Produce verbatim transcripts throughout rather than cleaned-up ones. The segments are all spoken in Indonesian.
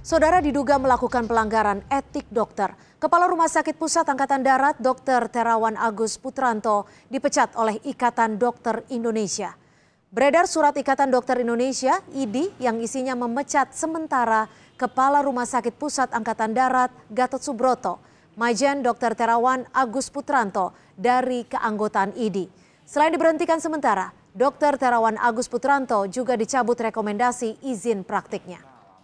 Saudara diduga melakukan pelanggaran etik dokter. Kepala Rumah Sakit Pusat Angkatan Darat dokter Terawan Agus Putranto dipecat oleh Ikatan Dokter Indonesia. Beredar surat Ikatan Dokter Indonesia (I D I) yang isinya memecat sementara Kepala Rumah Sakit Pusat Angkatan Darat Gatot Subroto, Majen dokter Terawan Agus Putranto dari keanggotaan I D I. Selain diberhentikan sementara, dokter Terawan Agus Putranto juga dicabut rekomendasi izin praktiknya.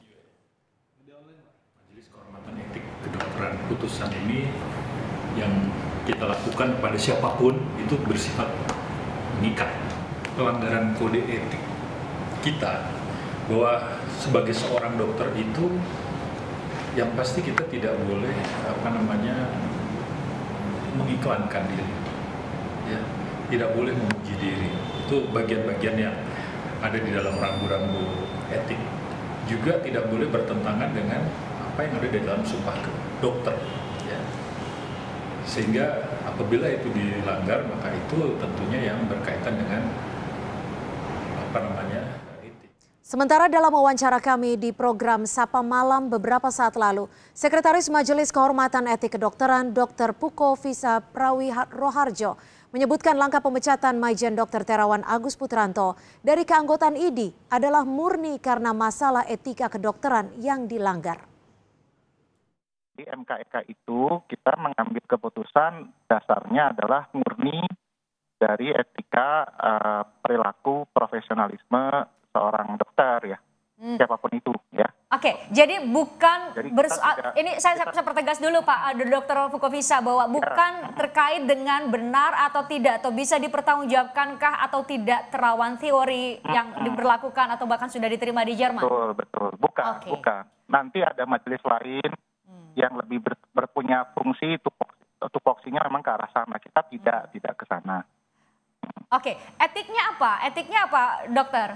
Kedokteran putusan ini yang kita lakukan pada siapapun itu bersifat mengikat. Pelanggaran kode etik kita bahwa sebagai seorang dokter itu yang pasti kita tidak boleh apa namanya mengiklankan diri, ya, tidak boleh memuji diri. Itu bagian-bagian yang ada di dalam rambu-rambu etik. Juga tidak boleh bertentangan dengan apa yang ada di dalam sumpah dokter, ya. Sehingga apabila itu dilanggar, maka itu tentunya yang berkaitan dengan apa namanya etik. Sementara dalam wawancara kami di program Sapa Malam beberapa saat lalu, Sekretaris Majelis Kehormatan Etik Kedokteran dokter Puko Visa Prawiroharjo menyebutkan langkah pemecatan Majen dokter Terawan Agus Putranto dari keanggotaan I D I adalah murni karena masalah etika kedokteran yang dilanggar. Di M K E K itu kita mengambil keputusan dasarnya adalah murni dari etika uh, perilaku profesionalisme seorang dokter, ya, hmm. siapapun itu, ya. Oke, jadi bukan jadi bersoal tidak, ini saya kita, saya pertegas dulu Pak Dokter Pukovisa bahwa bukan ya. terkait dengan benar atau tidak atau bisa dipertanggungjawabkankah atau tidak Terawan teori hmm. yang diberlakukan atau bahkan sudah diterima di Jerman. Betul, betul, bukan, okay. bukan. Nanti ada majelis lain yang lebih ber, berpunya fungsi tupoksinya memang ke arah sana. Kita tidak hmm. tidak ke sana. Oke, etiknya apa? Etiknya apa, dokter?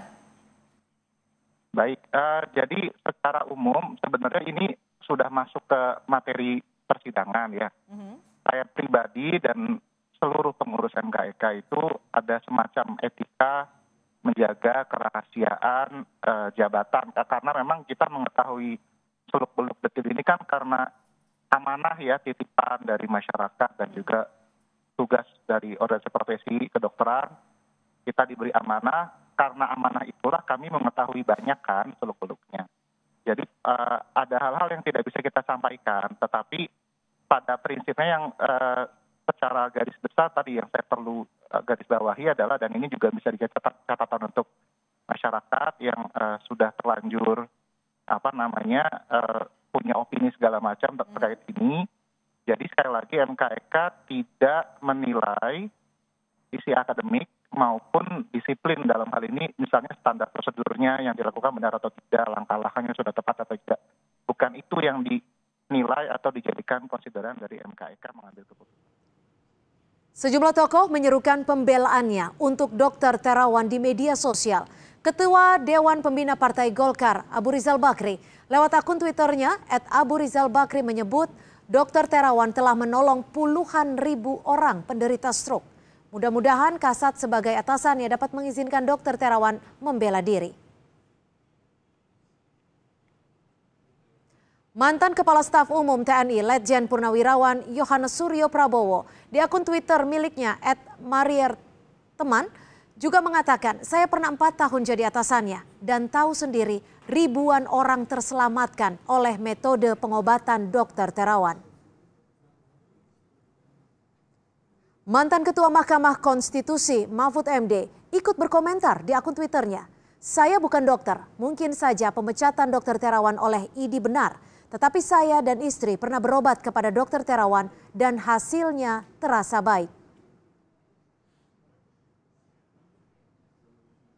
Baik, uh, jadi secara umum sebenarnya ini sudah masuk ke materi persidangan, ya. Mm-hmm. Saya pribadi dan seluruh pengurus M K E K itu ada semacam etika menjaga kerahasiaan uh, jabatan, karena memang kita mengetahui seluk-beluk detil ini kan karena amanah, ya, titipan dari masyarakat dan juga tugas dari organisasi profesi kedokteran. Kita diberi amanah, karena amanah itulah kami mengetahui banyak kan seluk-beluknya. Jadi uh, ada hal-hal yang tidak bisa kita sampaikan, tetapi pada prinsipnya yang uh, secara garis besar tadi yang saya perlu uh, garis bawahi adalah, dan ini juga bisa dijadikan catatan untuk masyarakat yang uh, sudah terlanjur apa namanya uh, punya opini segala macam terkait ini. Jadi sekali lagi M K E K tidak menilai isi akademik maupun disiplin dalam hal ini, misalnya standar prosedurnya yang dilakukan benar atau tidak, langkah-langkahnya sudah tepat atau tidak. Bukan itu yang dinilai atau dijadikan konsideran dari M K E K mengambil keputusan. Sejumlah tokoh menyerukan pembelaannya untuk dokter Terawan di media sosial. Ketua Dewan Pembina Partai Golkar, Abu Rizal Bakri, lewat akun Twitternya et Abu Rizal Bakri menyebut dokter Terawan telah menolong puluhan ribu orang penderita stroke. Mudah-mudahan Kasat sebagai atasannya dapat mengizinkan dokter Terawan membela diri. Mantan Kepala Staf Umum T N I Letjen Purnawirawan Yohanes Suryo Prabowo di akun Twitter miliknya et Marier Teman juga mengatakan, saya pernah empat tahun jadi atasannya dan tahu sendiri ribuan orang terselamatkan oleh metode pengobatan dokter Terawan. Mantan Ketua Mahkamah Konstitusi Mahfud M D ikut berkomentar di akun Twitternya. Saya bukan dokter, mungkin saja pemecatan dokter Terawan oleh I D I benar. Tetapi saya dan istri pernah berobat kepada dokter Terawan dan hasilnya terasa baik.